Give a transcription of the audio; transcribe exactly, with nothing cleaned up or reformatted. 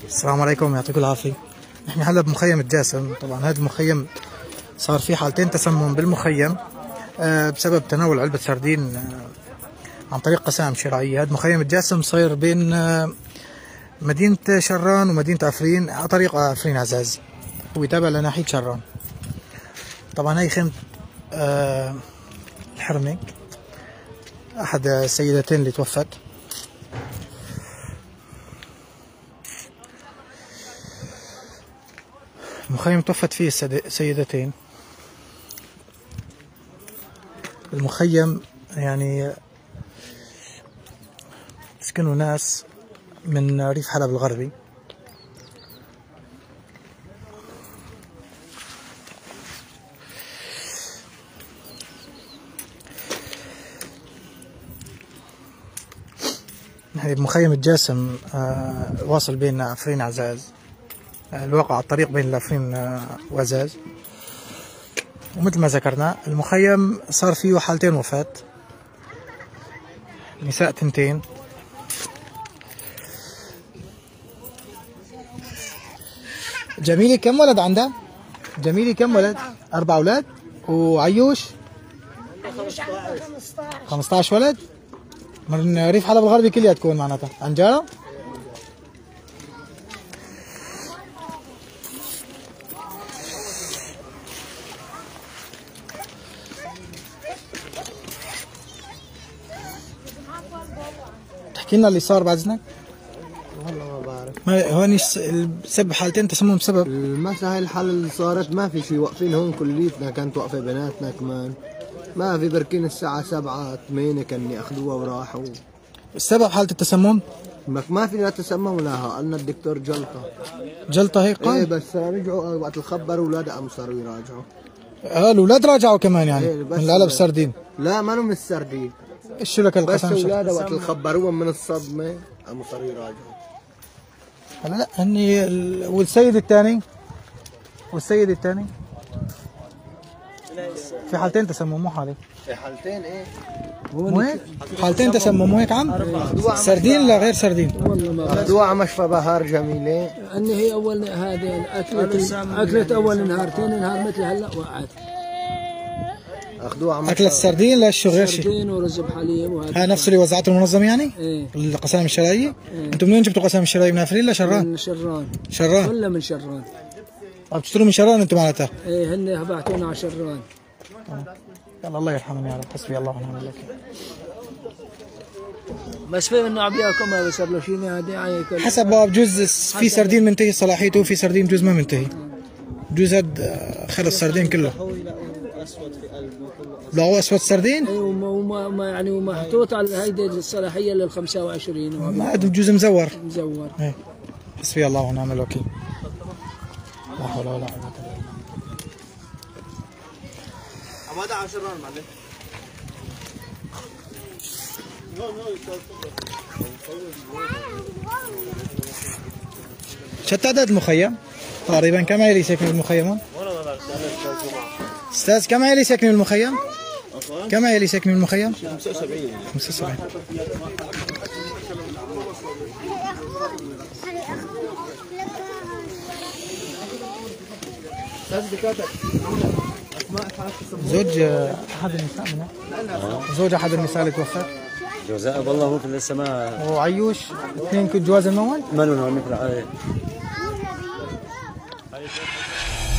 السلام عليكم، يعطيكم العافية. نحن هلا بمخيم الجاسم. طبعا هذا المخيم صار في حالتين تسمم بالمخيم آه بسبب تناول علبة سردين آه عن طريق قسائم شرعية. هذا مخيم الجاسم صاير بين آه مدينة شران ومدينة عفرين على طريق عفرين عزاز، هو تابع لناحية شران. طبعا هي خيمة آه الحرمة، أحد السيدتين اللي توفت. المخيم توفت فيه سيدتين. المخيم يعني سكنوا ناس من ريف حلب الغربي. نحن بمخيم الجاسم آه واصل بين عفرين عزاز، الواقع على الطريق بين لافرين وعزاز. ومثل ما ذكرنا المخيم صار فيه حالتين وفاة، نساء تنتين. جميلة كم ولد عندها؟ جميلة كم ولد؟ أربع أولاد. وعيوش؟ خمسطعش ولد؟ من ريف حلب الغربي كلها تكون معناتها عنجارة؟ تحكي لنا اللي صار بعد اذنك؟ والله ما بعرف. ما هون سبب حالتين تسمم بسبب المسا هاي الحالة اللي صارت ما في شيء، واقفين هون كليتنا، كانت واقفة بناتنا كمان ما في، بركين الساعة سبعة ثمانية كانوا ياخذوها وراحوا. السبب حالة التسمم؟ ما في لا تسمم ولا ها، قالنا الدكتور جلطة. جلطة هيك قال؟ ايه بس رجعوا وقت الخبروا اولاد قاموا صاروا يراجعوا. اه الاولاد راجعوا كمان يعني إيه من العلب السردين؟ لا ما من السردين. ايش لك القسم؟ بس اولاد وقت الخبروهم من الصدمة قاموا صاروا يراجعوا. هلا لا هني ال... والسيد الثاني والسيد الثاني في حالتين تسمم، مو حالة؟ في حالتين ايه؟ مو هيك؟ حالتين تسمم مو هيك عم؟ سردين لا غير سردين؟ والله ما اخذوها على مشفى بهار جميلة. ان هي اول هذه اكلت اكلت اول نهارتين، نهار مثل هلا وقعت. اخذوها على اكلت السردين لا شو غير شيء؟ سردين ورز بحليب وهذا. هاي نفس اللي وزعته المنظمة يعني؟ ايه القسائم الشرعية؟ إيه. انتم منين جبتوا قسائم الشرعية؟ من عفرين ولا شران؟ من شران. شران؟ ولا من شران. عم تشتروا من شران انتم معناتها؟ ايه هن بعتونا على شران. يلا الله يرحمهم يا رب، حسبي الله ونعم الوكيل. بس في انه عم ياكل ما بيصير له شيء هذه حسب بجوز في سردين منتهي صلاحيته وفي سردين بجوز ما منتهي. بجوز هاد خلص السردين كله. لا هو اسود سردين؟ ايوه وما ما يعني ومحطوط على هيدي الصلاحيه لل خمسة وعشرين. ما عاد بجوز مزور. مزور. ايه حسبي الله ونعم الوكيل. لا حول ولا قوة الا بالله. هذا عشرة معلم. شو تعداد المخيم؟ تقريبا كم عائلة يسكنوا بالمخيم؟ استاذ كم عائلة يسكنوا بالمخيم؟ كم عائلة يسكنوا بالمخيم؟ خمسة وسبعين. خمسة وسبعين. زوج احد النساء منها؟ زوج احد النساء اللي توفت؟ جوزاء والله هو في السماء. وعيوش اثنين كنت جواز المول؟ ما لهم مثل